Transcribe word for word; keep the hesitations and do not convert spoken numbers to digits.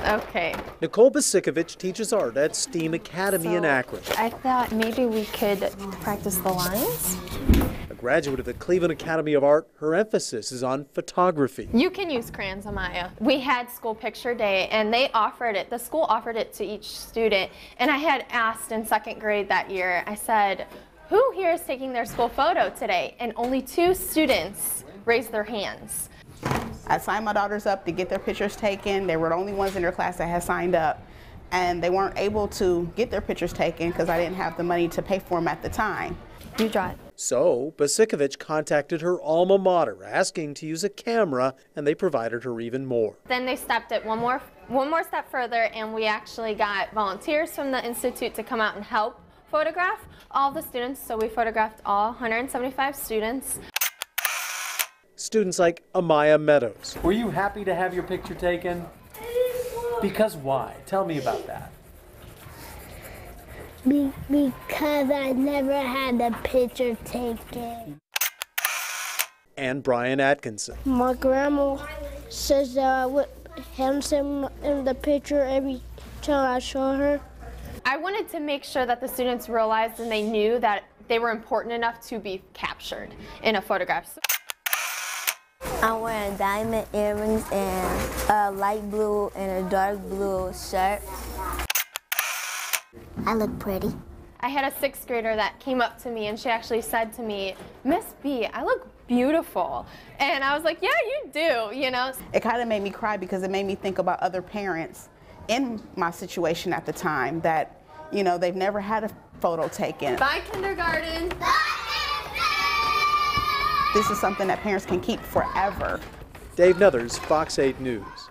Okay. Nicole Basikovich teaches art at STEAM Academy So, in Akron. I thought maybe we could practice the lines. A graduate of the Cleveland Academy of Art, her emphasis is on photography. You can use crayons, Amaya. We had school picture day and they offered it, the school offered it to each student. And I had asked in second grade that year, I said, who here is taking their school photo today? And only two students raised their hands. I signed my daughters up to get their pictures taken. They were the only ones in their class that had signed up. And they weren't able to get their pictures taken because I didn't have the money to pay for them at the time. You draw it. So Basikovich contacted her alma mater asking to use a camera, and they provided her even more. Then they stepped it one more, one more step further, and we actually got volunteers from the Institute to come out and help photograph all the students. So we photographed all one hundred seventy-five students. Students like Amaya Meadows. Were you happy to have your picture taken? Because why? Tell me about that. Be because I never had a picture taken. And Brian Atkinson. My grandma says that I look handsome in the picture every time I show her. I wanted to make sure that the students realized and they knew that they were important enough to be captured in a photograph. I'm wearing diamond earrings and a light blue and a dark blue shirt. I look pretty. I had a sixth grader that came up to me and she actually said to me, Miss B, I look beautiful. And I was like, yeah, you do, you know. It kind of made me cry because it made me think about other parents in my situation at the time that, you know, they've never had a photo taken. Bye, kindergarten. This is something that parents can keep forever. Dave Nethers, Fox eight News.